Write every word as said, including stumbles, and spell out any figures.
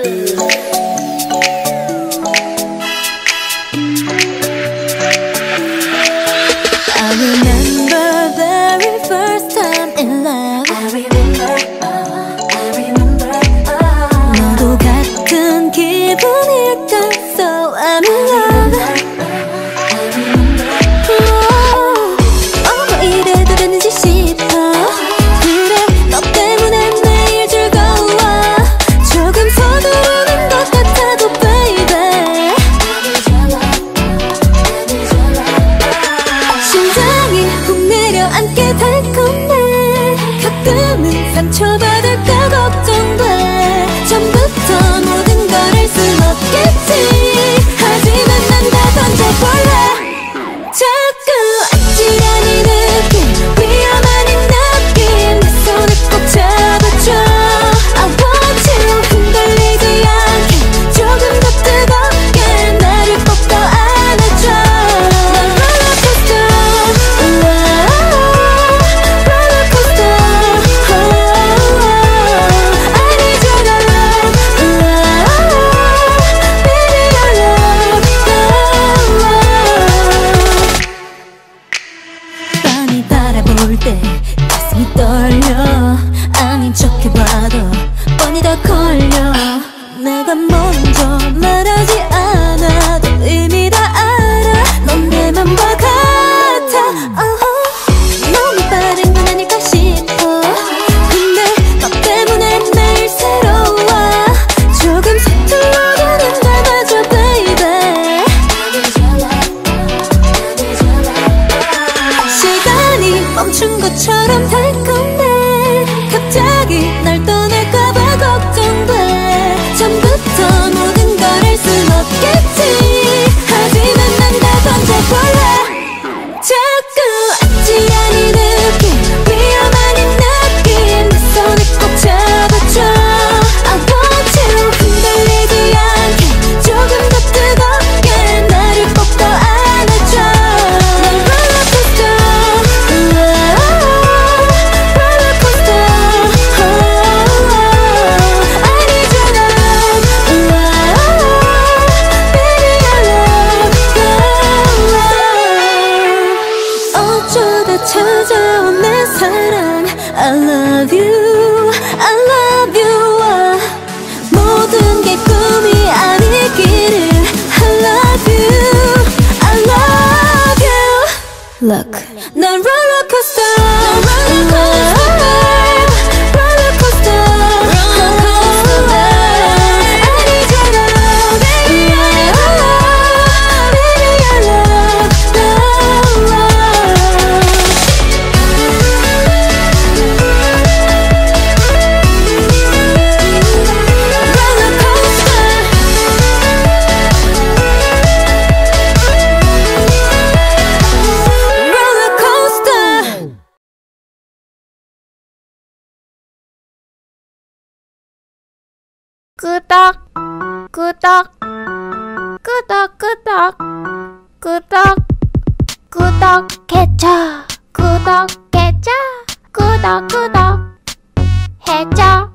remember very first time in love. I remember, oh, I remember, oh. 너도 같은 기분일까? So I'm in love. I remember, oh, 어머 이래도 되는지 싶어. 그래 너 때문에 매일 즐거워. 조금 서두르는 것 같아도 baby. 심장이 훅 내려앉게 달콤해. 가끔은 상처받을까 걱정돼. 처음부터 모든 걸 할 순 없겠지. 하지만 난 다 던져볼래. 자꾸 아찔한 이 느낌, 위험한 이 느낌. 내 손을 꼭 잡아줘. I want you. 흔들리지 않게 조금 더 뜨겁게 나를 꼭 더 안아줘. 난 롤러코스터, 롤러코스터. I need your love, baby your love. 빤히 바라볼 때 가슴이 떨려. 아닌 척해봐도 뻔히 다 걸려. 내가 먼저 말하지 않아도 이미 다 알아. 넌 내 맘과 같아. 어허. 너무 빠른 건 아닐까 싶어. 근데 너 때문에 매일 새로워. 조금 서툴러가는 나마저 baby. 시간이 멈춘 것처럼 달콤해. 갑자기 날 떠날까봐 걱정돼. 처음부터 모든 걸 할 순 없겠지. 하지만 난 다 던져볼래. 자꾸 아찔한 이 느낌, 위험한 이 느낌. 내 손을 꼭 잡아줘. I want you. 흔들리지 않게 조금 더 뜨겁게 나를 꼭 더 안아줘. 난 롤러코스터, 롤러코스터. I need your love, baby your love, love. 어쩌다 찾아온 내 사랑. I love you, I love you. 아, 모든 게 꿈이 아니기를. I love you, I love you. Look, 난 롤러코스터, 롤러코스터. I need your love, baby your love, baby your love, 롤러코스터. 끄덕 끄덕 끄덕 끄덕 끄덕 구독해줘 구독해줘 구독 구독 해줘.